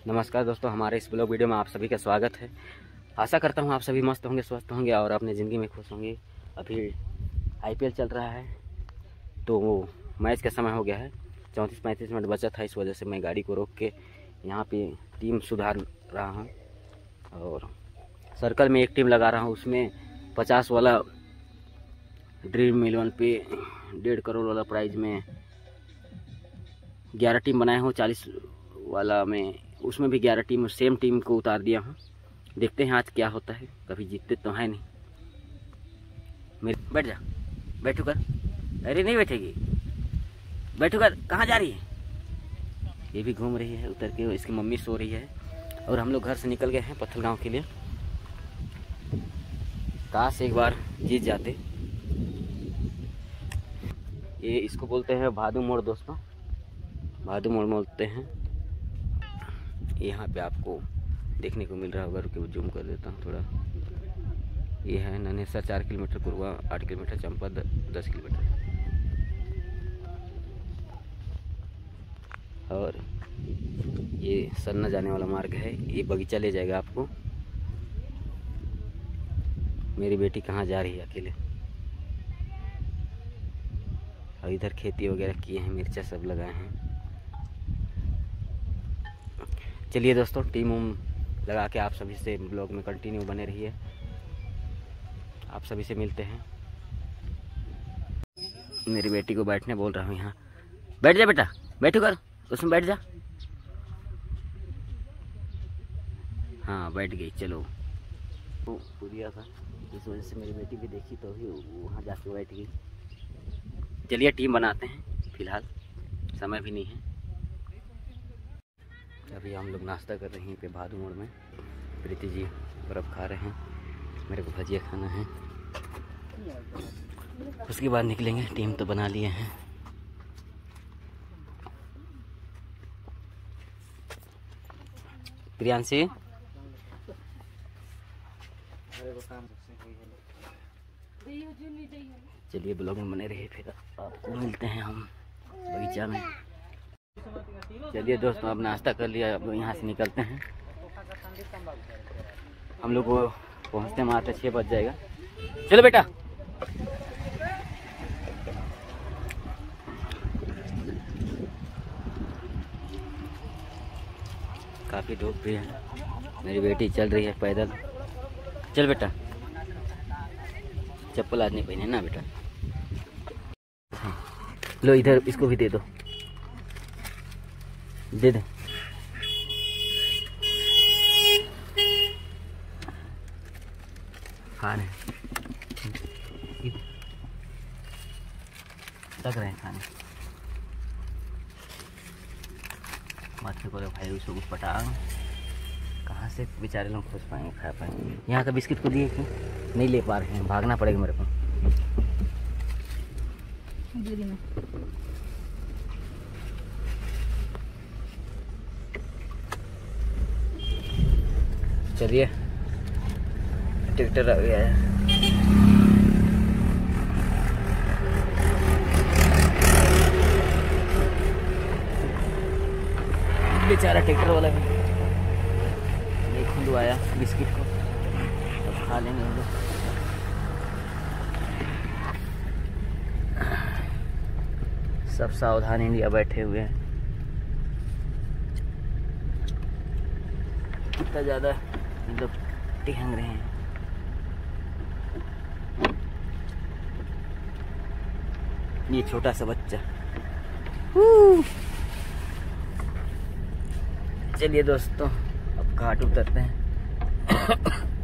नमस्कार दोस्तों, हमारे इस ब्लॉग वीडियो में आप सभी का स्वागत है। आशा करता हूँ आप सभी मस्त होंगे, स्वस्थ होंगे और अपने ज़िंदगी में खुश होंगे। अभी आईपीएल चल रहा है तो वो मैच का समय हो गया है। 34-35 मिनट बचा था, इस वजह से मैं गाड़ी को रोक के यहाँ पे टीम सुधार रहा हूँ और सर्कल में एक टीम लगा रहा हूँ। उसमें 50 वाला ड्रीम 11 पे 1.5 करोड़ वाला प्राइज़ में 11 टीम बनाया हूँ। 40 वाला में उसमें भी 11 टीम, सेम टीम को उतार दिया हूँ। देखते हैं आज क्या होता है, कभी जीतते तो है नहीं। मेरे बैठ जा, बैठो कर। अरे नहीं बैठेगी, बैठो कर। कहाँ जा रही है? ये भी घूम रही है उतर के, इसकी मम्मी सो रही है और हम लोग घर से निकल गए हैं पत्थल गांव के लिए। काश एक बार जीत जाते। ये इसको बोलते हैं भादू मोड़ दोस्तों, भादू मोड़ बोलते हैं। यहाँ पे आपको देखने को मिल रहा होगा, रुके जूम कर देता हूँ थोड़ा। ये है Nanesar 4 kilometre, Kurwa 8 kilometre, Champa 10 kilometre. और ये सरना जाने वाला मार्ग है, ये बगीचा ले जाएगा आपको। मेरी बेटी कहाँ जा रही है अकेले। और इधर खेती वगैरह किए हैं, मिर्चा सब लगाए हैं। चलिए दोस्तों, टीम लगा के आप सभी से ब्लॉग में कंटिन्यू बने रहिए। आप सभी से मिलते हैं। मेरी बेटी को बैठने बोल रहा हूँ, यहाँ बैठ जा बेटा, बैठो कर, उसमें बैठ जा। हाँ बैठ गई, चलो। वो पुरिया था, इस वजह से मेरी बेटी भी देखी तो ही वहाँ जाके बैठ गई। चलिए टीम बनाते हैं, फिलहाल समय भी नहीं है। अभी हम लोग नाश्ता कर रहे हैं पे भादू मोड़ में। प्रीति जी बर्फ़ खा रहे हैं, मेरे को भजिया खाना है। उसके बाद निकलेंगे। टीम तो बना लिए हैं। प्रियांशी, चलिए ब्लॉग में बने रहिए, फिर आपको मिलते हैं हम बगीचा में। चलिए दोस्तों, अब नाश्ता कर लिया, अब यहाँ से निकलते हैं। हम लोग को पहुँचते में आते 6 बज जाएगा। चलो बेटा। काफ़ी धूप भी है, मेरी बेटी चल रही है पैदल। चल बेटा, चप्पल आज नहीं पहने ना बेटा। लो इधर इसको भी दे दो, दे दे। खाने लग रहे हैं खाने। बच्चे को भाई उसको कुछ पटांग, कहाँ से बेचारे लोग खुश पाएंगे, खा पाएंगे। यहाँ का बिस्किट को दिए कि नहीं ले पा रहे हैं, भागना पड़ेगा मेरे को। चलिए ट्रैक्टर आ गया है। बेचारा ट्रैक्टर वाला भी नहीं खुलवाया बिस्किट को, तो खा लेंगे हम लोग। सब सावधान इंडिया बैठे हुए हैं। कितना ज़्यादा लोग टिहंग रहे हैं। ये छोटा सा बच्चा। चलिए दोस्तों, अब घाट उतरते हैं।